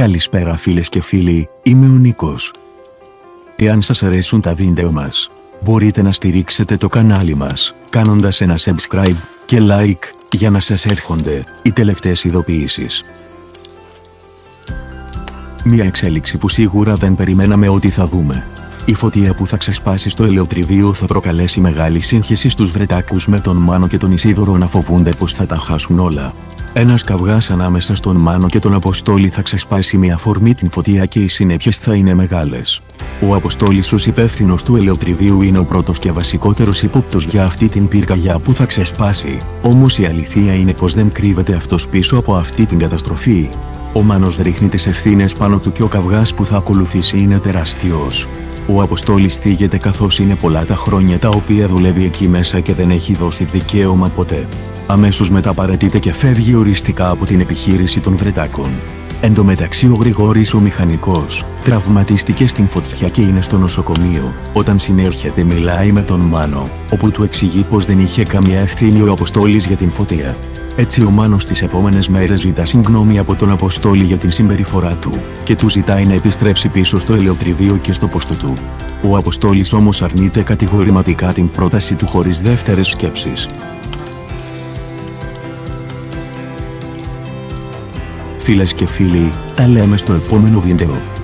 Καλησπέρα φίλες και φίλοι, είμαι ο Νίκος. Εάν σας αρέσουν τα βίντεο μας, μπορείτε να στηρίξετε το κανάλι μας, κάνοντας ένα subscribe και like, για να σας έρχονται οι τελευταίες ειδοποιήσεις. Μια εξέλιξη που σίγουρα δεν περιμέναμε ότι θα δούμε. Η φωτία που θα ξεσπάσει στο ελαιοτριβείο θα προκαλέσει μεγάλη σύγχυση στους Βρετάκους, με τον Μάνο και τον Ισίδωρο να φοβούνται πως θα τα χάσουν όλα. Ένας καυγάς ανάμεσα στον Μάνο και τον Αποστόλη θα ξεσπάσει με αφορμή την φωτία και οι συνέπειες θα είναι μεγάλες. Ο Αποστόλης ως υπεύθυνος του ελαιοτριβείου είναι ο πρώτος και βασικότερος υπόπτος για αυτή την πυρκαγιά που θα ξεσπάσει, όμως η αλήθεια είναι πως δεν κρύβεται αυτός πίσω από αυτή την καταστροφή. Ο Μάνος ρίχνει τις ευθύνες πάνω του και ο καυγάς που θα ακολουθήσει είναι τεράστιος. Ο Αποστόλης θίγεται καθώς είναι πολλά τα χρόνια τα οποία δουλεύει εκεί μέσα και δεν έχει δώσει δικαίωμα ποτέ. Αμέσως μετά παραιτείται και φεύγει οριστικά από την επιχείρηση των Βρετάκων. Εν τω μεταξύ ο Γρηγόρης ο μηχανικός τραυματίστηκε στην φωτιά και είναι στο νοσοκομείο. Όταν συνέρχεται μιλάει με τον Μάνο, όπου του εξηγεί πως δεν είχε καμία ευθύνη ο Αποστόλης για την φωτία. Έτσι ο Μάνος τις επόμενες μέρες ζητά συγγνώμη από τον Αποστόλη για την συμπεριφορά του και του ζητάει να επιστρέψει πίσω στο ελαιοτριβείο και στο πόστο του. Ο Αποστόλης όμως αρνείται κατηγορηματικά την πρόταση του χωρίς δεύτερες σκέψεις. Φίλες και φίλοι, τα λέμε στο επόμενο βίντεο.